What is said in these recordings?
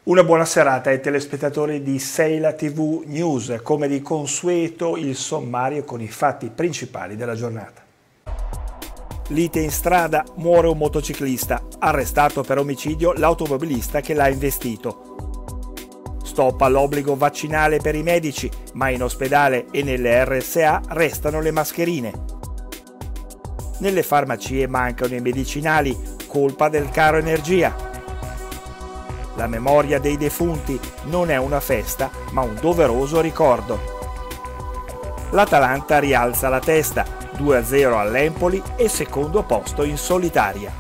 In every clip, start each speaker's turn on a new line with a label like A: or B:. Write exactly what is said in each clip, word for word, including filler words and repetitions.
A: Una buona serata ai telespettatori di Seila tivù News, come di consueto il sommario con i fatti principali della giornata. Lite in strada, muore un motociclista, arrestato per omicidio l'automobilista che l'ha investito. Stop all'obbligo vaccinale per i medici, ma in ospedale e nelle erre esse a restano le mascherine. Nelle farmacie mancano i medicinali, colpa del caro energia. La memoria dei defunti non è una festa, ma un doveroso ricordo. L'Atalanta rialza la testa, due a zero all'Empoli e secondo posto in solitaria.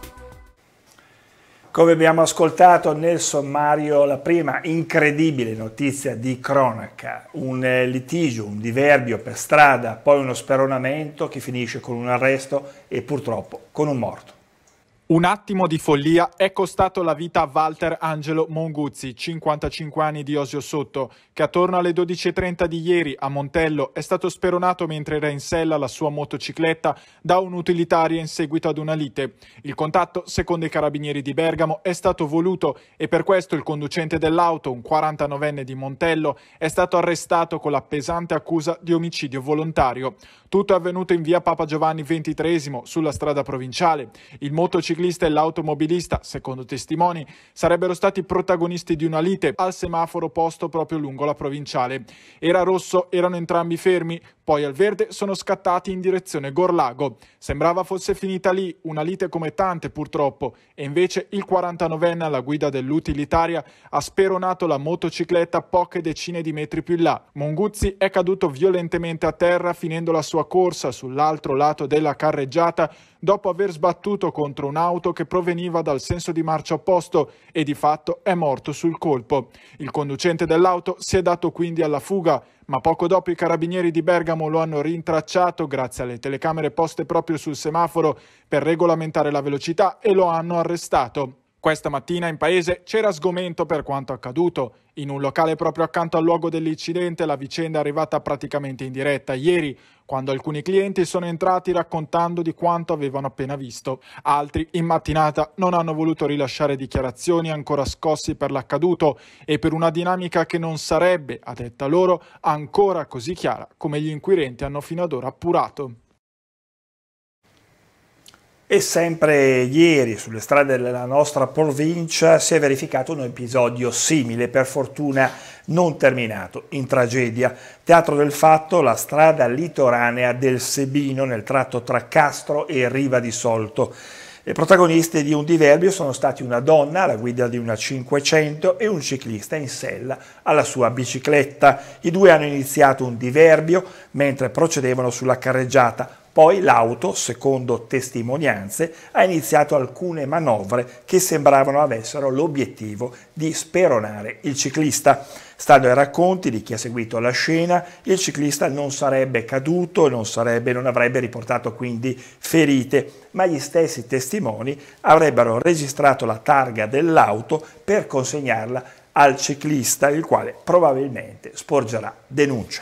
A: Come abbiamo ascoltato nel sommario, la prima incredibile notizia di cronaca, un litigio, un diverbio per strada, poi uno speronamento che finisce con un arresto e purtroppo con un morto.
B: Un attimo di follia è costato la vita a Walter Angelo Monguzzi, cinquantacinque anni di Osio Sotto, che attorno alle dodici e trenta di ieri a Montello è stato speronato mentre era in sella alla sua motocicletta da un'utilitaria in seguito ad una lite. Il contatto, secondo i carabinieri di Bergamo, è stato voluto e per questo il conducente dell'auto, un quarantanovenne di Montello, è stato arrestato con la pesante accusa di omicidio volontario. Tutto è avvenuto in via Papa Giovanni ventitreesimo, sulla strada provinciale. Il motociclista Il ciclista e l'automobilista, secondo testimoni, sarebbero stati protagonisti di una lite al semaforo posto proprio lungo la provinciale. Era rosso, erano entrambi fermi, poi al verde sono scattati in direzione Gorlago. Sembrava fosse finita lì, una lite come tante purtroppo, e invece il quarantanovenne alla guida dell'utilitaria ha speronato la motocicletta poche decine di metri più in là. Monguzzi è caduto violentemente a terra finendo la sua corsa sull'altro lato della carreggiata dopo aver sbattuto contro un'auto che proveniva dal senso di marcia opposto e di fatto è morto sul colpo. Il conducente dell'auto si è dato quindi alla fuga, ma poco dopo i carabinieri di Bergamo lo hanno rintracciato grazie alle telecamere poste proprio sul semaforo per regolamentare la velocità e lo hanno arrestato. Questa mattina in paese c'era sgomento per quanto accaduto. In un locale proprio accanto al luogo dell'incidente la vicenda è arrivata praticamente in diretta ieri, quando alcuni clienti sono entrati raccontando di quanto avevano appena visto. Altri, in mattinata, non hanno voluto rilasciare dichiarazioni ancora scossi per l'accaduto e per una dinamica che non sarebbe, a detta loro, ancora così chiara come gli inquirenti hanno fino ad ora appurato.
A: E sempre ieri sulle strade della nostra provincia si è verificato un episodio simile, per fortuna non terminato in tragedia. Teatro del fatto la strada litoranea del Sebino nel tratto tra Castro e Riva di Solto. I protagonisti di un diverbio sono stati una donna alla guida di una cinquecento e un ciclista in sella alla sua bicicletta. I due hanno iniziato un diverbio mentre procedevano sulla carreggiata. Poi l'auto, secondo testimonianze, ha iniziato alcune manovre che sembravano avessero l'obiettivo di speronare il ciclista. Stando ai racconti di chi ha seguito la scena, il ciclista non sarebbe caduto e non, sarebbe, non avrebbe riportato quindi ferite, ma gli stessi testimoni avrebbero registrato la targa dell'auto per consegnarla al ciclista, il quale probabilmente sporgerà denuncia.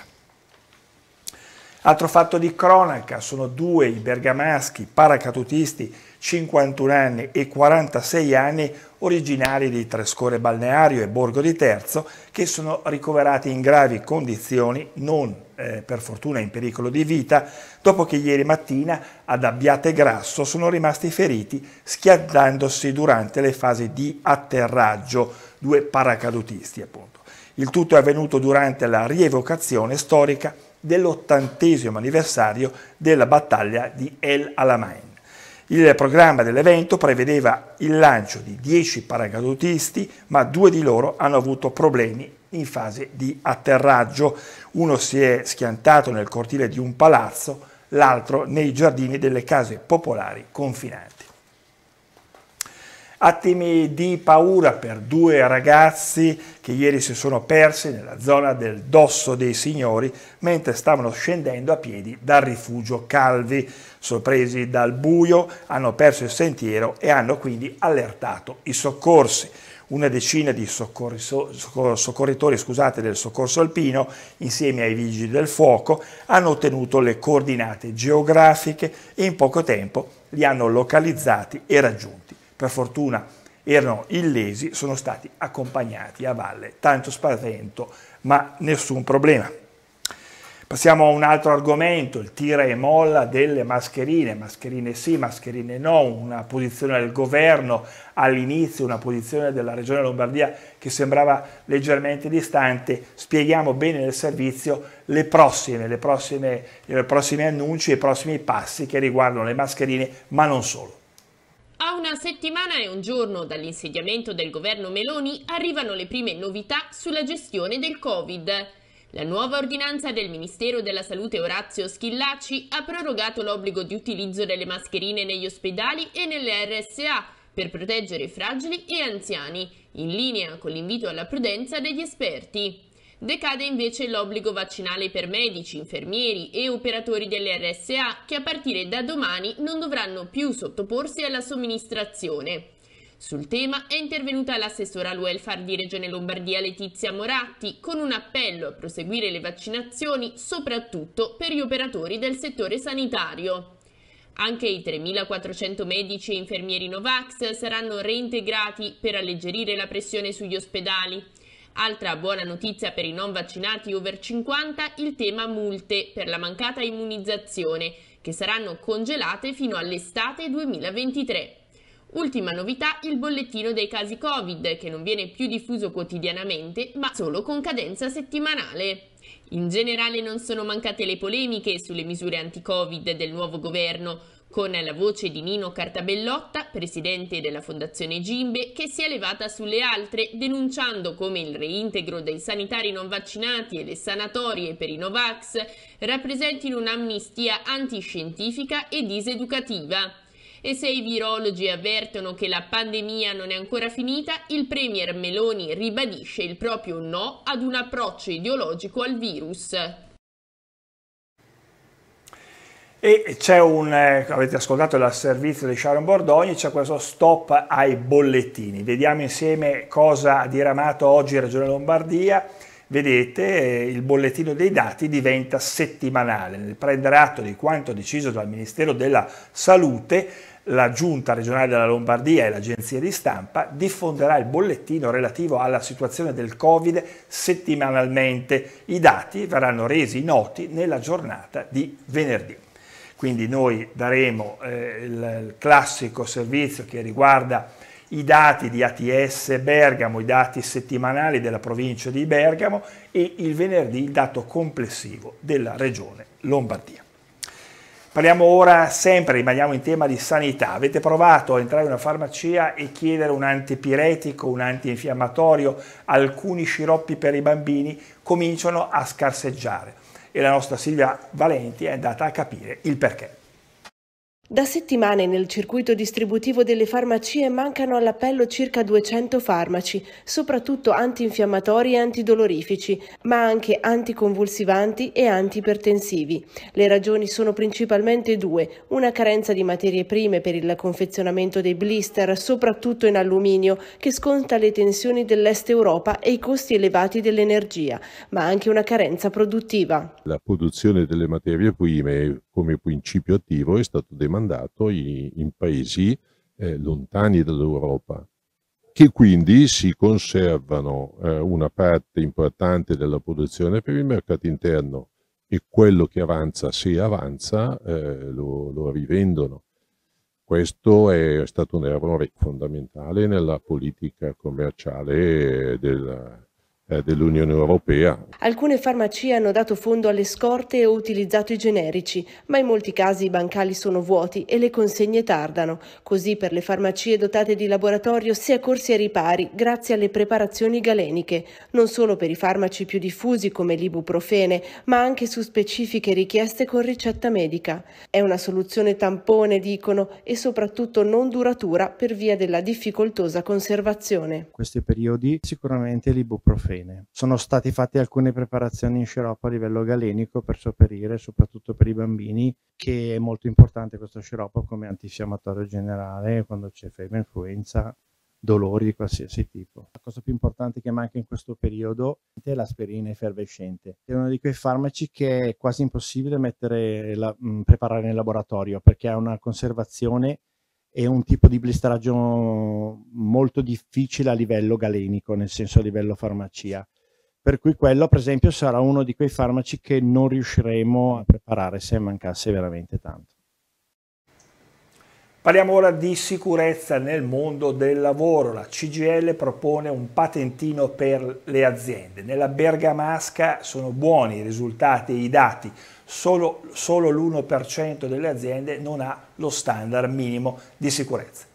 A: Altro fatto di cronaca, sono due i bergamaschi paracadutisti, cinquantuno anni e quarantasei anni, originari di Trescore Balneario e Borgo di Terzo, che sono ricoverati in gravi condizioni, non eh, per fortuna in pericolo di vita, dopo che ieri mattina ad Abbiategrasso sono rimasti feriti schiantandosi durante le fasi di atterraggio, due paracadutisti appunto. Il tutto è avvenuto durante la rievocazione storica dell'ottantesimo anniversario della battaglia di El Alamein. Il programma dell'evento prevedeva il lancio di dieci paracadutisti, ma due di loro hanno avuto problemi in fase di atterraggio. Uno si è schiantato nel cortile di un palazzo, l'altro nei giardini delle case popolari confinanti. Attimi di paura per due ragazzi che ieri si sono persi nella zona del Dosso dei Signori mentre stavano scendendo a piedi dal rifugio Calvi. Sorpresi dal buio, hanno perso il sentiero e hanno quindi allertato i soccorsi. Una decina di soccorritori scusate, del soccorso alpino, insieme ai vigili del fuoco, hanno ottenuto le coordinate geografiche e in poco tempo li hanno localizzati e raggiunti. Per fortuna erano illesi, sono stati accompagnati a valle. Tanto spavento, ma nessun problema. Passiamo a un altro argomento, il tira e molla delle mascherine, mascherine sì, mascherine no, una posizione del governo all'inizio, una posizione della Regione Lombardia che sembrava leggermente distante. Spieghiamo bene nel servizio le prossime, le prossime, i prossimi annunci e i prossimi passi che riguardano le mascherine, ma non solo.
C: A una settimana e un giorno dall'insediamento del governo Meloni arrivano le prime novità sulla gestione del Covid. La nuova ordinanza del Ministero della Salute Orazio Schillaci ha prorogato l'obbligo di utilizzo delle mascherine negli ospedali e nelle R S A per proteggere fragili e anziani, in linea con l'invito alla prudenza degli esperti. Decade invece l'obbligo vaccinale per medici, infermieri e operatori delle R S A che a partire da domani non dovranno più sottoporsi alla somministrazione. Sul tema è intervenuta l'assessora al welfare di Regione Lombardia Letizia Moratti con un appello a proseguire le vaccinazioni soprattutto per gli operatori del settore sanitario. Anche i tremilaquattrocento medici e infermieri Novax saranno reintegrati per alleggerire la pressione sugli ospedali. Altra buona notizia per i non vaccinati over cinquanta, il tema multe per la mancata immunizzazione, che saranno congelate fino all'estate duemilaventitré. Ultima novità, il bollettino dei casi Covid, che non viene più diffuso quotidianamente, ma solo con cadenza settimanale. In generale non sono mancate le polemiche sulle misure anti-Covid del nuovo governo, con la voce di Nino Cartabellotta, presidente della Fondazione Gimbe, che si è levata sulle altre, denunciando come il reintegro dei sanitari non vaccinati e le sanatorie per i Novax rappresentino un'amnistia antiscientifica e diseducativa. E se i virologi avvertono che la pandemia non è ancora finita, il premier Meloni ribadisce il proprio no ad un approccio ideologico al virus.
A: E c'è un, eh, avete ascoltato il servizio di Sharon Bordogni, c'è questo stop ai bollettini. Vediamo insieme cosa ha diramato oggi Regione Lombardia. Vedete, eh, il bollettino dei dati diventa settimanale. Nel prendere atto di quanto deciso dal Ministero della Salute, la Giunta regionale della Lombardia e l'agenzia di stampa diffonderà il bollettino relativo alla situazione del Covid settimanalmente. I dati verranno resi noti nella giornata di venerdì. Quindi noi daremo eh, il, il classico servizio che riguarda i dati di A T S Bergamo, i dati settimanali della provincia di Bergamo e il venerdì il dato complessivo della regione Lombardia. Parliamo ora sempre, rimaniamo in tema di sanità. Avete provato a entrare in una farmacia e chiedere un antipiretico, un antinfiammatorio? Alcuni sciroppi per i bambini cominciano a scarseggiare e la nostra Silvia Valenti è andata a capire il perché.
D: Da settimane nel circuito distributivo delle farmacie mancano all'appello circa duecento farmaci, soprattutto antinfiammatori e antidolorifici, ma anche anticonvulsivanti e antiipertensivi. Le ragioni sono principalmente due: una carenza di materie prime per il confezionamento dei blister, soprattutto in alluminio, che sconta le tensioni dell'Est Europa e i costi elevati dell'energia, ma anche una carenza produttiva.
E: La produzione delle materie prime come principio attivo è stato demandato in, in paesi eh, lontani dall'Europa, che quindi si conservano eh, una parte importante della produzione per il mercato interno e quello che avanza, se avanza, eh, lo, lo rivendono. Questo è stato un errore fondamentale nella politica commerciale del dell'Unione Europea.
D: Alcune farmacie hanno dato fondo alle scorte e utilizzato i generici, ma in molti casi i bancali sono vuoti e le consegne tardano. Così per le farmacie dotate di laboratorio si è corsi ai ripari grazie alle preparazioni galeniche, non solo per i farmaci più diffusi come l'ibuprofene, ma anche su specifiche richieste con ricetta medica. È una soluzione tampone, dicono, e soprattutto non duratura per via della difficoltosa conservazione.
F: In questi periodi sicuramente l'ibuprofene. Sono stati fatti alcune preparazioni in sciroppo a livello galenico per sopperire, soprattutto per i bambini, che è molto importante questo sciroppo come antinfiammatorio generale quando c'è febbre, influenza, dolori di qualsiasi tipo. La cosa più importante che manca in questo periodo è l'aspirina effervescente. È uno di quei farmaci che è quasi impossibile mettere la, mh, preparare nel laboratorio perché ha una conservazione è un tipo di blisteraggio molto difficile a livello galenico, nel senso a livello farmacia. Per cui quello, per esempio, sarà uno di quei farmaci che non riusciremo a preparare se mancasse veramente tanto.
A: Parliamo ora di sicurezza nel mondo del lavoro. La C G I L propone un patentino per le aziende. Nella bergamasca sono buoni i risultati e i dati. Solo, solo l'uno per cento delle aziende non ha lo standard minimo di sicurezza.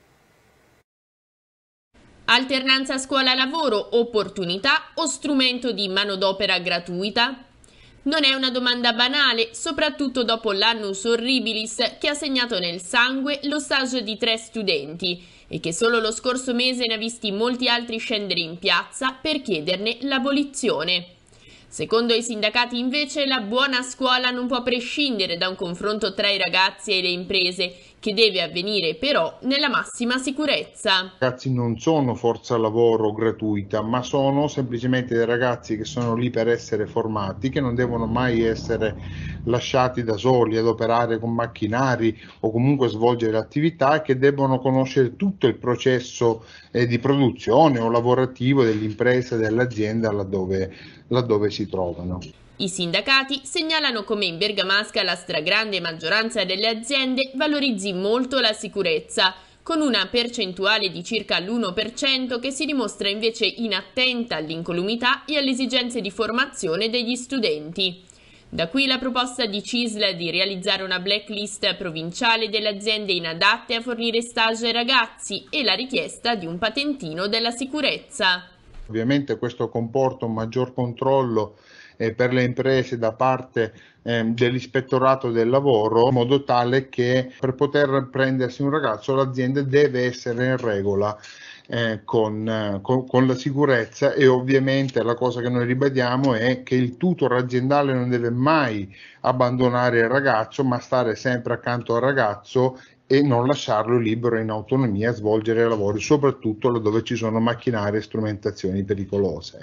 C: Alternanza scuola-lavoro, opportunità o strumento di manodopera gratuita? Non è una domanda banale, soprattutto dopo l'annus horribilis che ha segnato nel sangue lo stage di tre studenti e che solo lo scorso mese ne ha visti molti altri scendere in piazza per chiederne l'abolizione. Secondo i sindacati invece la buona scuola non può prescindere da un confronto tra i ragazzi e le imprese, che deve avvenire però nella massima sicurezza.
G: I ragazzi non sono forza lavoro gratuita, ma sono semplicemente dei ragazzi che sono lì per essere formati, che non devono mai essere lasciati da soli ad operare con macchinari o comunque svolgere attività, e che devono conoscere tutto il processo eh, di produzione o lavorativo dell'impresa e dell'azienda laddove, laddove si trovano.
C: I sindacati segnalano come in bergamasca la stragrande maggioranza delle aziende valorizzi molto la sicurezza, con una percentuale di circa l'uno per cento che si dimostra invece inattenta all'incolumità e alle esigenze di formazione degli studenti. Da qui la proposta di C I S L di realizzare una blacklist provinciale delle aziende inadatte a fornire stage ai ragazzi e la richiesta di un patentino della sicurezza.
G: Ovviamente questo comporta un maggior controllo eh, per le imprese da parte eh, dell'ispettorato del lavoro, in modo tale che per poter prendersi un ragazzo l'azienda deve essere in regola eh, con, eh, con, con la sicurezza, e ovviamente la cosa che noi ribadiamo è che il tutor aziendale non deve mai abbandonare il ragazzo, ma stare sempre accanto al ragazzo e non lasciarlo libero in autonomia a svolgere lavori, soprattutto laddove ci sono macchinari e strumentazioni pericolose.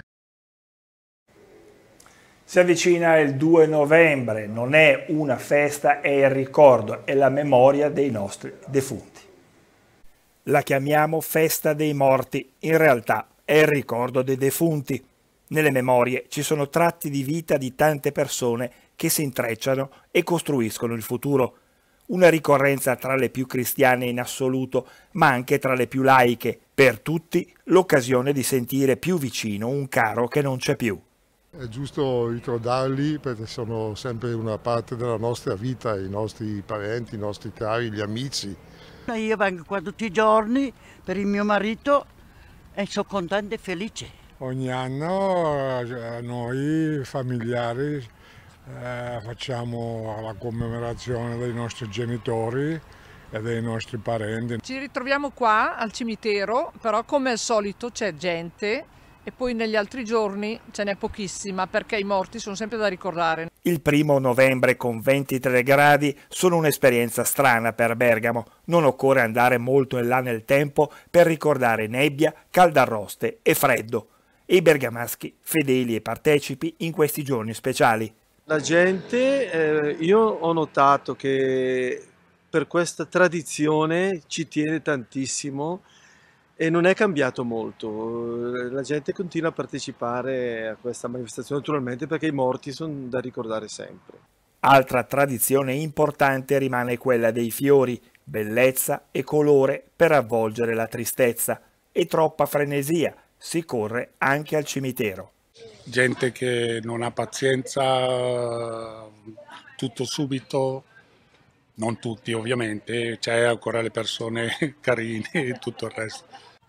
A: Si avvicina il due novembre, non è una festa, è il ricordo, è la memoria dei nostri defunti. La chiamiamo festa dei morti, in realtà è il ricordo dei defunti. Nelle memorie ci sono tratti di vita di tante persone che si intrecciano e costruiscono il futuro. Una ricorrenza tra le più cristiane in assoluto, ma anche tra le più laiche. Per tutti l'occasione di sentire più vicino un caro che non c'è più.
H: È giusto ricordarli perché sono sempre una parte della nostra vita, i nostri parenti, i nostri cari, gli amici.
I: Io vengo qua tutti i giorni per il mio marito e sono contenta e felice.
J: Ogni anno noi familiari Eh, facciamo la commemorazione dei nostri genitori e dei nostri parenti.
K: Ci ritroviamo qua al cimitero, però come al solito c'è gente e poi negli altri giorni ce n'è pochissima perché i morti sono sempre da ricordare.
A: Il primo novembre con ventitré gradi sono un'esperienza strana per Bergamo. Non occorre andare molto in là nel tempo per ricordare nebbia, caldarroste e freddo. E i bergamaschi fedeli e partecipi in questi giorni speciali.
L: La gente, eh, io ho notato che per questa tradizione ci tiene tantissimo e non è cambiato molto. La gente continua a partecipare a questa manifestazione naturalmente perché i morti sono da ricordare sempre.
A: Altra tradizione importante rimane quella dei fiori, bellezza e colore per avvolgere la tristezza, e troppa frenesia, si corre anche al cimitero.
J: Gente che non ha pazienza, tutto subito, non tutti ovviamente, c'è ancora le persone carine e tutto il resto.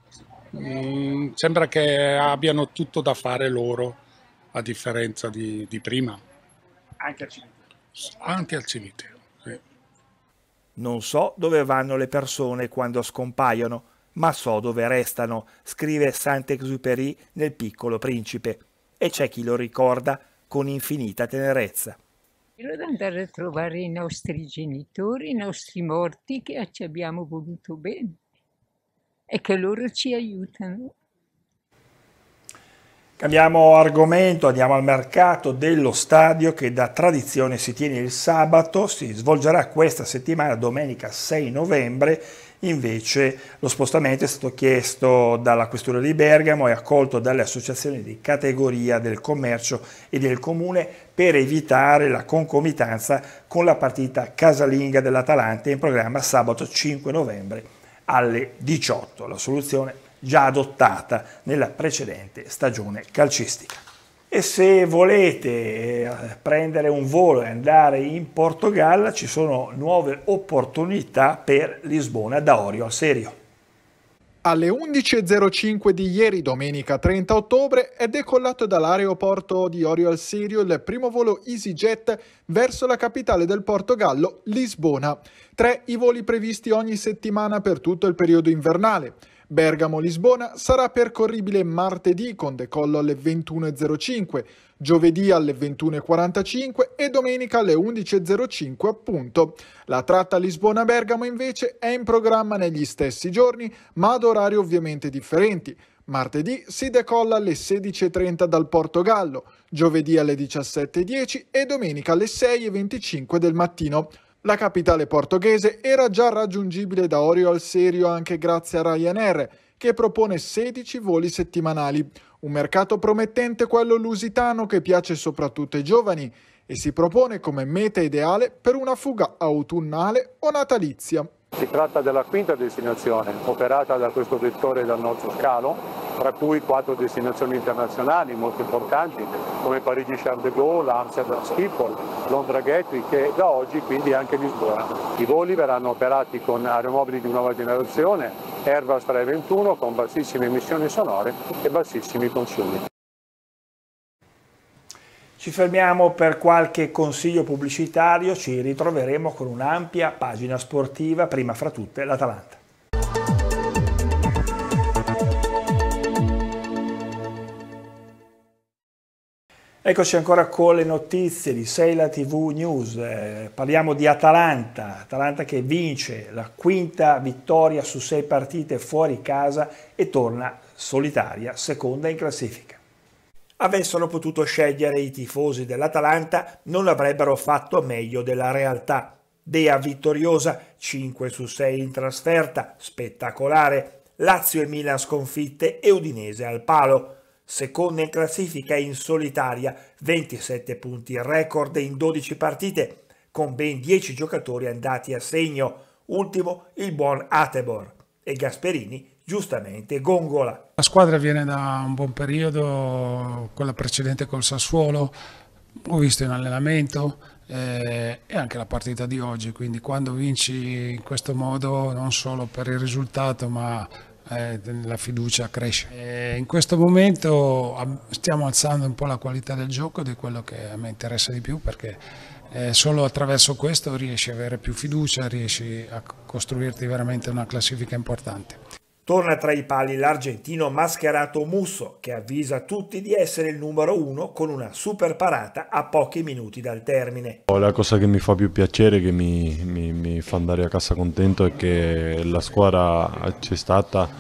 J: Mm, sembra che abbiano tutto da fare loro, a differenza di, di prima.
A: Anche al cimitero?
J: Anche al cimitero, sì.
A: Non so dove vanno le persone quando scompaiono, ma so dove restano, scrive Saint-Exupéry nel Piccolo Principe. E c'è chi lo ricorda con infinita tenerezza.
M: Ad andare a trovare i nostri genitori, i nostri morti che ci abbiamo voluto bene e che loro ci aiutano.
A: Cambiamo argomento, andiamo al mercato dello stadio che da tradizione si tiene il sabato, si svolgerà questa settimana, domenica sei novembre, Invece lo spostamento è stato chiesto dalla Questura di Bergamo e accolto dalle associazioni di categoria del commercio e del comune per evitare la concomitanza con la partita casalinga dell'Atalanta in programma sabato cinque novembre alle diciotto, la soluzione già adottata nella precedente stagione calcistica. E se volete prendere un volo e andare in Portogallo, ci sono nuove opportunità per Lisbona da Orio al Serio.
B: Alle undici e zero cinque di ieri, domenica trenta ottobre, è decollato dall'aeroporto di Orio al Serio il primo volo EasyJet verso la capitale del Portogallo, Lisbona. Tre i voli previsti ogni settimana per tutto il periodo invernale. Bergamo-Lisbona sarà percorribile martedì con decollo alle ventuno e zero cinque, giovedì alle ventuno e quarantacinque e domenica alle undici e zero cinque appunto. La tratta Lisbona-Bergamo invece è in programma negli stessi giorni, ma ad orari ovviamente differenti. Martedì si decolla alle sedici e trenta dal Portogallo, giovedì alle diciassette e dieci e domenica alle sei e venticinque del mattino. La capitale portoghese era già raggiungibile da Orio al Serio anche grazie a Ryanair, che propone sedici voli settimanali. Un mercato promettente quello lusitano che piace soprattutto ai giovani e si propone come meta ideale per una fuga autunnale o natalizia.
N: Si tratta della quinta destinazione operata da questo vettore dal nostro scalo, tra cui quattro destinazioni internazionali molto importanti come Parigi Charles de Gaulle, Amsterdam Schiphol, Londra Gatwick e da oggi quindi anche Lisbona. I voli verranno operati con aeromobili di nuova generazione, Airbus trecentoventuno con bassissime emissioni sonore e bassissimi consumi.
A: Ci fermiamo per qualche consiglio pubblicitario, ci ritroveremo con un'ampia pagina sportiva, prima fra tutte l'Atalanta. Eccoci ancora con le notizie di Sela tivù News, eh, parliamo di Atalanta, Atalanta che vince la quinta vittoria su sei partite fuori casa e torna solitaria, seconda in classifica. Avessero potuto scegliere i tifosi dell'Atalanta, non avrebbero fatto meglio della realtà. Dea vittoriosa, cinque su sei in trasferta, spettacolare. Lazio e Milan sconfitte e Udinese al palo. Seconda in classifica in solitaria, ventisette punti record in dodici partite, con ben dieci giocatori andati a segno. Ultimo il buon Atebor e Gasperini giustamente gongola.
O: La squadra viene da un buon periodo, quella precedente col Sassuolo, ho visto in allenamento eh, e anche la partita di oggi, quindi quando vinci in questo modo non solo per il risultato ma eh, la fiducia cresce. E in questo momento stiamo alzando un po' la qualità del gioco ed è quello che a me interessa di più, perché eh, solo attraverso questo riesci a avere più fiducia, riesci a costruirti veramente una classifica importante.
A: Torna tra i pali l'argentino mascherato Musso, che avvisa tutti di essere il numero uno con una super parata a pochi minuti dal termine.
P: La cosa che mi fa più piacere, che mi, mi, mi fa andare a casa contento, è che la squadra c'è stata,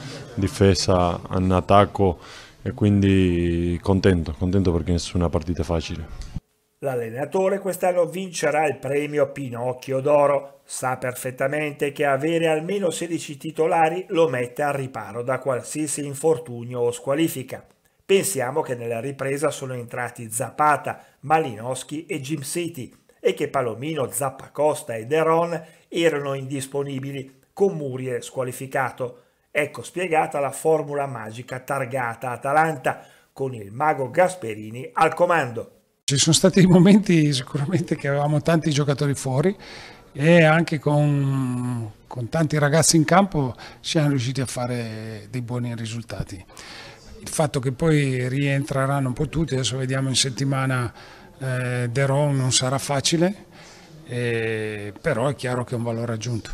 P: difesa in attacco e quindi contento, contento perché nessuna partita facile.
A: L'allenatore quest'anno vincerà il premio Pinocchio d'Oro. Sa perfettamente che avere almeno sedici titolari lo mette al riparo da qualsiasi infortunio o squalifica. Pensiamo che nella ripresa sono entrati Zapata, Malinowski e Jim City e che Palomino, Zappacosta e De Ron erano indisponibili, con Muriel squalificato. Ecco spiegata la formula magica targata Atalanta, con il mago Gasperini al comando.
O: Ci sono stati momenti sicuramente che avevamo tanti giocatori fuori e anche con, con tanti ragazzi in campo siamo riusciti a fare dei buoni risultati. Il fatto che poi rientreranno un po' tutti, adesso vediamo in settimana eh, De Ron non sarà facile, eh, però è chiaro che è un valore aggiunto.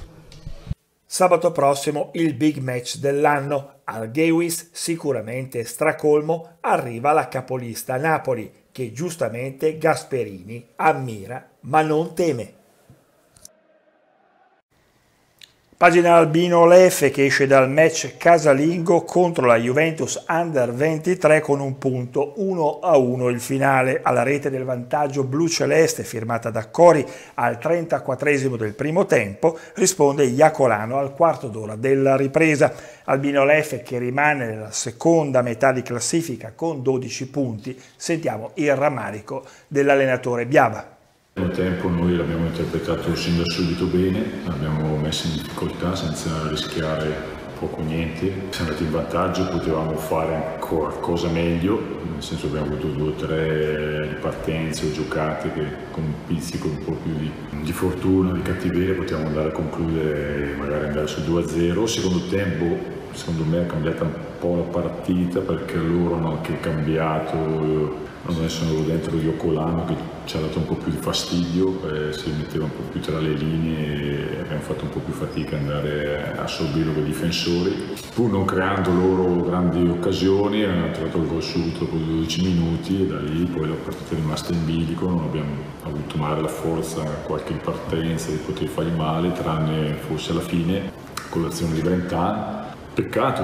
A: Sabato prossimo il big match dell'anno, al Gewiss sicuramente stracolmo arriva la capolista Napoli, che giustamente Gasperini ammira ma non teme. Pagina Albino Leffe che esce dal match casalingo contro la Juventus Under ventitré con un punto, uno a uno il finale. Alla rete del vantaggio blu-celeste firmata da Cori al trentaquattresimo del primo tempo risponde Iacolano al quarto d'ora della ripresa. Albino Leffe che rimane nella seconda metà di classifica con dodici punti. Sentiamo il rammarico dell'allenatore Biaba.
Q: Il tempo noi l'abbiamo interpretato sin da subito bene, l'abbiamo messo in difficoltà senza rischiare poco o niente, siamo andati in vantaggio, potevamo fare ancora qualcosa meglio, nel senso abbiamo avuto due o tre ripartenze o giocate che con un pizzico un po' più di, di fortuna, di cattiveria potevamo andare a concludere e magari andare su due a zero. Secondo tempo secondo me è cambiata un po' la partita perché loro hanno anche cambiato. Adesso ero dentro Iocolano che ci ha dato un po' più di fastidio, eh, si metteva un po' più tra le linee e abbiamo fatto un po' più fatica ad andare a assorbirlo con i difensori. Pur non creando loro grandi occasioni, hanno trovato il gol subito dopo dodici minuti e da lì poi la partita è rimasta in bilico, non abbiamo avuto mai la forza, qualche ripartenza di poter fare male, tranne forse alla fine con l'azione di Brentan. Peccato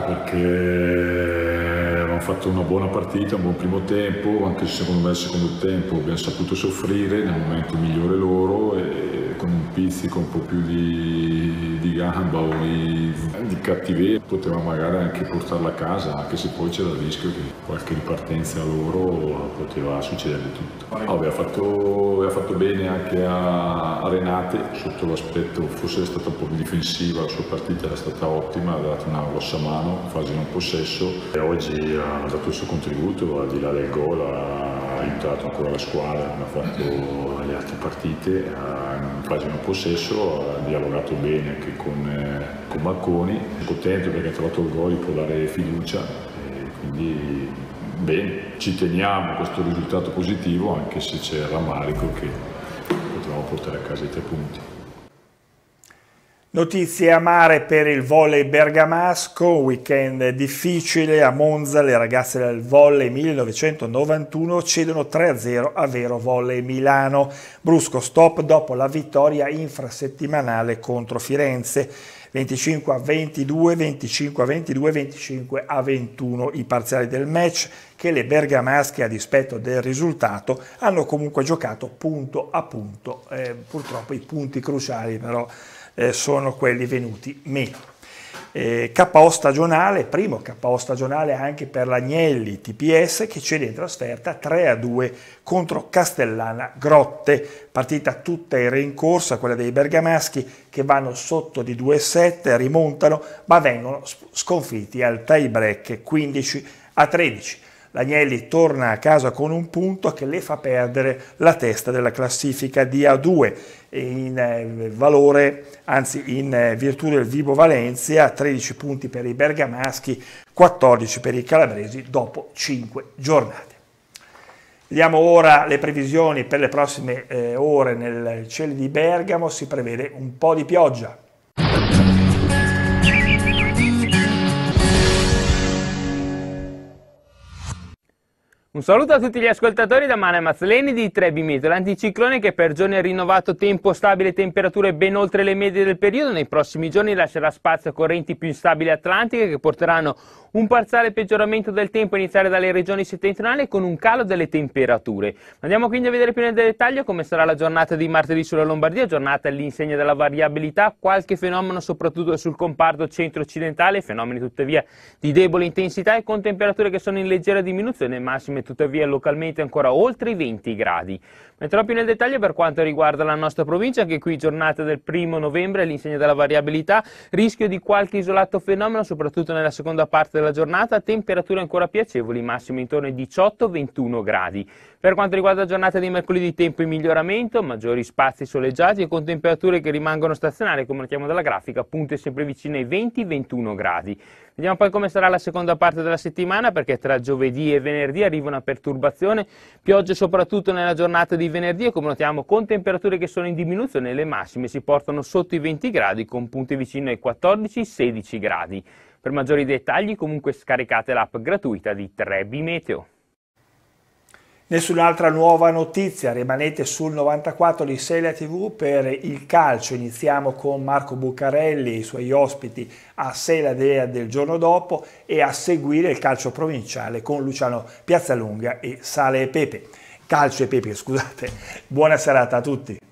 Q: perché abbiamo fatto una buona partita, un buon primo tempo, anche se secondo me il secondo tempo abbiamo saputo soffrire nel momento migliore loro e con un pizzico un po' più di, di gamba o di, di cattiveria potevamo magari anche portarla a casa, anche se poi c'era il rischio che qualche ripartenza a loro poteva succedere tutto. No, aveva, fatto, aveva fatto bene anche a, a Renate sotto l'aspetto, forse è stata un po' più difensiva, la sua partita era stata ottima, ha dato una grossa mano in fase di non possesso e oggi ha dato il suo contributo, al di là del gol ha aiutato ancora la squadra, come ha fatto le altre partite, in fase di non possesso ha dialogato bene anche con, eh, con Marconi, sono contento perché ha trovato il gol, può dare fiducia e quindi bene, ci teniamo a questo risultato positivo anche se c'è il rammarico che potevamo portare a casa i tre punti.
A: Notizie amare per il volley bergamasco, weekend difficile a Monza, le ragazze del volley millenovecentonovantuno cedono tre a zero a Vero Volley Milano, brusco stop dopo la vittoria infrasettimanale contro Firenze, venticinque a ventidue, venticinque a ventidue, venticinque a ventuno i parziali del match che le bergamasche a dispetto del risultato hanno comunque giocato punto a punto, eh, purtroppo i punti cruciali però Eh, sono quelli venuti meno. Eh, K O stagionale, primo K O stagionale anche per l'Agnelli T P S che cede in trasferta tre a due contro Castellana Grotte, partita tutta in rincorsa, quella dei bergamaschi che vanno sotto di due a sette, rimontano ma vengono sconfitti al tie break quindici a tredici. L'Agnelli torna a casa con un punto che le fa perdere la testa della classifica di A due in valore, anzi in virtù del Vibo Valencia, tredici punti per i bergamaschi, quattordici per i calabresi dopo cinque giornate. Vediamo ora le previsioni per le prossime eh, ore nel cielo di Bergamo, si prevede un po' di pioggia.
R: Un saluto a tutti gli ascoltatori da Mane Mazzoleni di Trebi Meteo. L'anticiclone che per giorni ha rinnovato tempo stabile e temperature ben oltre le medie del periodo, nei prossimi giorni lascerà spazio a correnti più instabili atlantiche che porteranno un parziale peggioramento del tempo a iniziare dalle regioni settentrionali con un calo delle temperature. Andiamo quindi a vedere più nel dettaglio come sarà la giornata di martedì sulla Lombardia, giornata all'insegna della variabilità, qualche fenomeno soprattutto sul comparto centro-occidentale, fenomeni tuttavia di debole intensità e con temperature che sono in leggera diminuzione, massime tuttavia localmente ancora oltre i venti gradi. Metterò più nel dettaglio per quanto riguarda la nostra provincia, anche qui giornata del primo novembre all'insegna della variabilità, rischio di qualche isolato fenomeno soprattutto nella seconda parte della giornata, temperature ancora piacevoli, massimo intorno ai diciotto ventuno gradi. Per quanto riguarda la giornata di mercoledì, tempo in miglioramento, maggiori spazi soleggiati e con temperature che rimangono stazionarie, come notiamo dalla grafica, punte sempre vicine ai venti ventuno gradi. Vediamo poi come sarà la seconda parte della settimana, perché tra giovedì e venerdì arriva una perturbazione, piogge soprattutto nella giornata di venerdì e come notiamo con temperature che sono in diminuzione, le massime si portano sotto i venti gradi con punte vicine ai quattordici sedici gradi. Per maggiori dettagli comunque scaricate l'app gratuita di Trebi Meteo.
A: Nessun'altra nuova notizia, rimanete sul novantaquattro di Selia tivù per il calcio. Iniziamo con Marco Buccarelli e i suoi ospiti a Selia Dea del giorno dopo e a seguire il calcio provinciale con Luciano Piazzalunga e Sale e Pepe. Calcio e Pepe, scusate. Buona serata a tutti.